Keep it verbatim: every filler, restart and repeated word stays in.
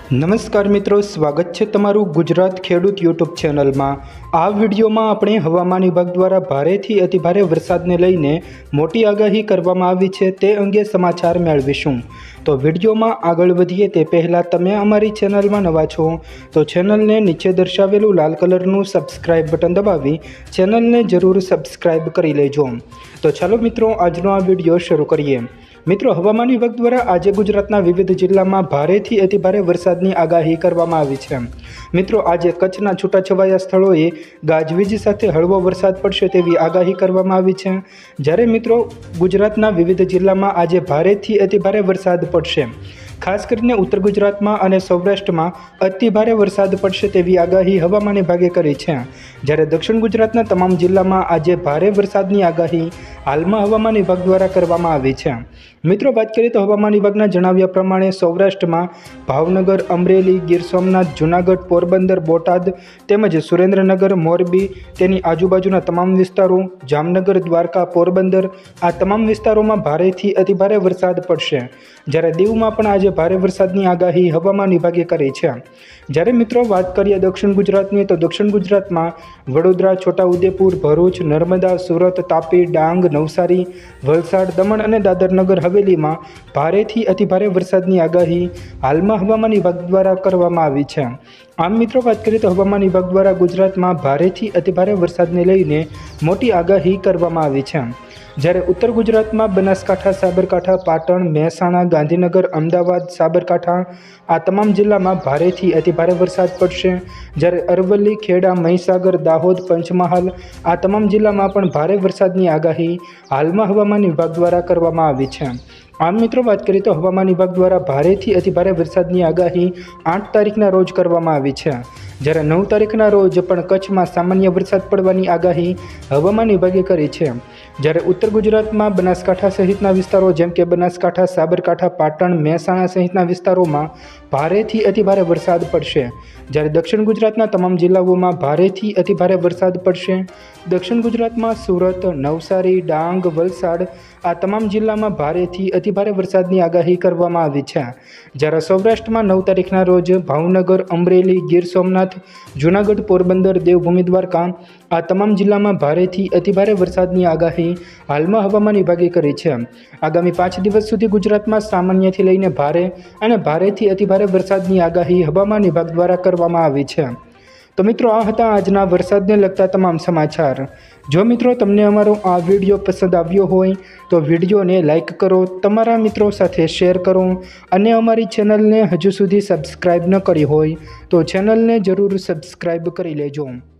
નમસ્કાર મિત્રો, સ્વાગત છે તમારું ગુજરાત ખેડૂત યુટ્યુબ ચેનલમાં। આ વિડીયોમાં આપણે હવામાન વિભાગ દ્વારા ભારેથી અતિભારે વરસાદને લઈને મોટી આગાહી કરવામાં આવી છે તે અંગે સમાચાર મેળવીશું। તો વિડીયોમાં આગળ વધીએ તે પહેલાં તમે અમારી ચેનલમાં નવા છો તો ચેનલને નીચે દર્શાવેલું લાલ કલરનું સબસ્ક્રાઇબ બટન દબાવી ચેનલને જરૂર સબસ્ક્રાઇબ કરી લેજો। તો ચાલો મિત્રો, આજનો આ વિડીયો શરૂ કરીએ। મિત્રો, હવામાન વિભાગ દ્વારા આજે ગુજરાતના વિવિધ જિલ્લામાં ભારેથી અતિભારે વરસાદની આગાહી કરવામાં આવી છે। મિત્રો, આજે કચ્છના છૂટાછવાયા સ્થળોએ ગાજવીજ સાથે હળવો વરસાદ પડશે તેવી આગાહી કરવામાં આવી છે। જ્યારે મિત્રો, ગુજરાતના વિવિધ જિલ્લામાં આજે ભારેથી અતિભારે વરસાદ પડશે। ખાસ કરીને ઉત્તર ગુજરાતમાં અને સૌરાષ્ટ્રમાં અતિભારે વરસાદ પડશે તેવી આગાહી હવામાન વિભાગે કરી છે। જ્યારે દક્ષિણ ગુજરાતના તમામ જિલ્લામાં આજે ભારે વરસાદની આગાહી હાલમાં હવામાન વિભાગ દ્વારા કરવામાં આવી છે। મિત્રો, વાત કરીએ તો હવામાન વિભાગના જણાવ્યા પ્રમાણે સૌરાષ્ટ્રમાં ભાવનગર, અમરેલી, ગીર સોમનાથ, જૂનાગઢ, પોરબંદર, બોટાદ તેમજ સુરેન્દ્રનગર, મોરબી, તેની આજુબાજુના તમામ વિસ્તારો, જામનગર, દ્વારકા, પોરબંદર આ તમામ વિસ્તારોમાં ભારેથી અતિભારે વરસાદ પડશે। જ્યારે દીવમાં પણ આજે ભારે વરસાદની આગાહી હવામાન વિભાગે કરી છે। જ્યારે મિત્રો, વાત કરીએ દક્ષિણ ગુજરાતની તો દક્ષિણ ગુજરાતમાં વડોદરા, છોટાઉદેપુર, ભરૂચ, નર્મદા, સુરત, તાપી, ડાંગ, નવસારી, વલસાડ, દમણ અને દાદરનગર હવેલીમાં ભારેથી અતિભારે વરસાદની આગાહી હાલમાં હવામાન વિભાગ દ્વારા કરવામાં આવી છે। આમ મિત્રો, વાત કરીએ તો હવામાન વિભાગ દ્વારા ગુજરાતમાં ભારેથી અતિભારે વરસાદને લઈને મોટી આગાહી કરવામાં આવી છે। જ્યારે ઉત્તર ગુજરાતમાં બનાસકાંઠા, સાબરકાંઠા, પાટણ, મહેસાણા, ગાંધીનગર, અમદાવાદ, સાબરકાંઠા આ તમામ જિલ્લામાં ભારેથી અતિભારે વરસાદ પડશે। જ્યારે અરવલ્લી, ખેડા, મહીસાગર, દાહોદ, પંચમહાલ આ તમામ જિલ્લામાં પણ ભારે વરસાદની આગાહી હાલમાં હવામાન વિભાગ દ્વારા કરવામાં આવી છે। આમ મિત્રો, વાત કરીએ તો હવામાન વિભાગ દ્વારા ભારેથી અતિભારે વરસાદની આગાહી આઠ તારીખના રોજ કરવામાં આવી છે। જ્યારે નવ તારીખના રોજ પણ કચ્છમાં સામાન્ય વરસાદ પડવાની આગાહી હવામાન વિભાગે કરી છે। જ્યારે ઉત્તર ગુજરાતમાં બનાસકાંઠા સહિતના વિસ્તારો જેમ કે બનાસકાંઠા, સાબરકાંઠા, પાટણ, મહેસાણા સહિતના વિસ્તારોમાં ભારેથી અતિભારે વરસાદ પડશે। જ્યારે દક્ષિણ ગુજરાતના તમામ જિલ્લાઓમાં ભારેથી અતિભારે વરસાદ પડશે। દક્ષિણ ગુજરાતમાં સુરત, નવસારી, ડાંગ, વલસાડ આ તમામ જિલ્લામાં ભારેથી અતિભારે વરસાદની આગાહી કરવામાં આવી છે। જ્યારે સૌરાષ્ટ્રમાં નવ તારીખના રોજ ભાવનગર, અમરેલી, ગીર સોમનાથ, જૂનાગઢ, પોરબંદર, દેવભૂમિ દ્વારકા આ તમામ જિલ્લામાં ભારેથી અતિભારે વરસાદની આગાહી હાલમાં હવામાન વિભાગે કરી છે। આગામી પાંચ દિવસ સુધી ગુજરાતમાં સામાન્યથી લઈને ભારે અને ભારેથી અતિભારે વરસાદની આગાહી હવામાન વિભાગ દ્વારા કરવામાં આવી છે। તો મિત્રો, આ હતા આજના વરસાદને લગતા તમામ સમાચાર। જો મિત્રો તમને અમારો આ વિડીયો પસંદ આવ્યો હોય તો વિડીયોને લાઇક કરો, તમારા મિત્રો સાથે શેર કરો અને અમારી ચેનલને હજુ સુધી સબસ્ક્રાઈબ ન કરી હોય તો ચેનલને જરૂર સબસ્ક્રાઈબ કરી લેજો।